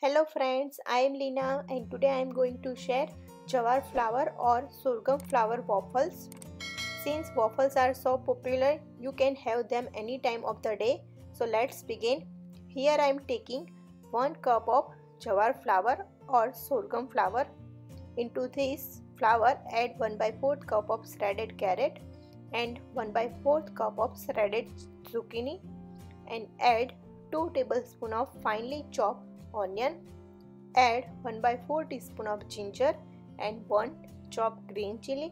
Hello friends, I am Lina and today I am going to share jawar flour or sorghum flour waffles. Since waffles are so popular, you can have them any time of the day. So let's begin. Here I am taking 1 cup of jawar flour or sorghum flour. Into this flour add 1/4 cup of shredded carrot and 1/4 cup of shredded zucchini and add 2 tablespoons of finely chopped onion, add 1/4 teaspoon of ginger and 1 chopped green chili,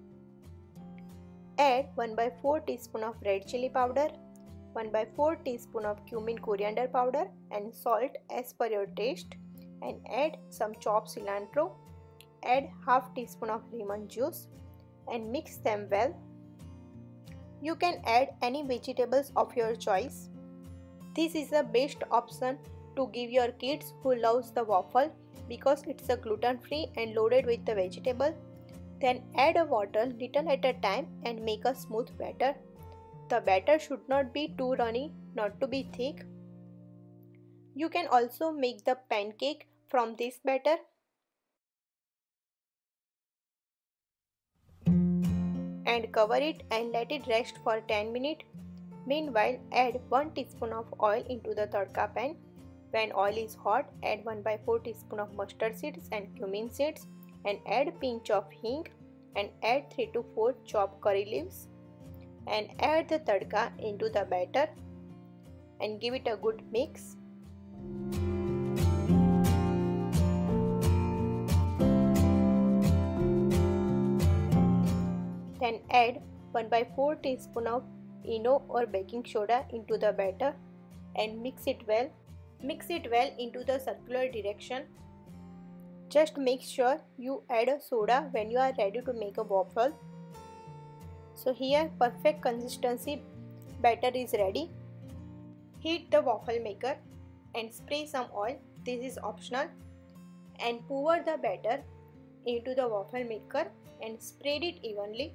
add 1/4 teaspoon of red chili powder, 1/4 teaspoon of cumin coriander powder and salt as per your taste, and add some chopped cilantro, add half teaspoon of lemon juice and mix them well. You can add any vegetables of your choice. This is the best option to give your kids who loves the waffle because it's a gluten free and loaded with the vegetable. Then add a water little at a time and make a smooth batter. The batter should not be too runny, not to be thick. You can also make the pancake from this batter. And cover it and let it rest for 10 minutes. Meanwhile, add 1 teaspoon of oil into the tadka pan. When oil is hot, add 1/4 teaspoon of mustard seeds and cumin seeds and add pinch of hing and add 3 to 4 chopped curry leaves and add the tadka into the batter and give it a good mix. Then add 1/4 teaspoon of ENO or baking soda into the batter and mix it well. Mix it well into the circular direction. Just make sure you add a soda when you are ready to make a waffle. So here perfect consistency batter is ready. Heat the waffle maker and spray some oil. This is optional. And pour the batter into the waffle maker and spread it evenly.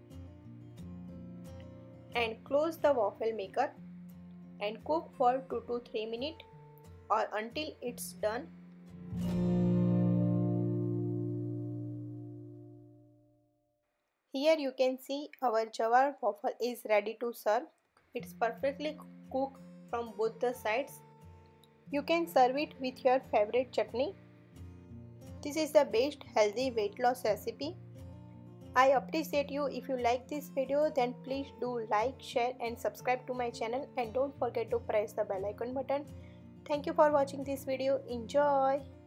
And close the waffle maker and cook for 2 to 3 minutes or until it's done. Here you can see our jawar waffle is ready to serve. It's perfectly cooked from both the sides. You can serve it with your favorite chutney. This is the best healthy weight loss recipe. I appreciate you. If you like this video, then please do like, share and subscribe to my channel and don't forget to press the bell icon button. Thank you for watching this video. Enjoy!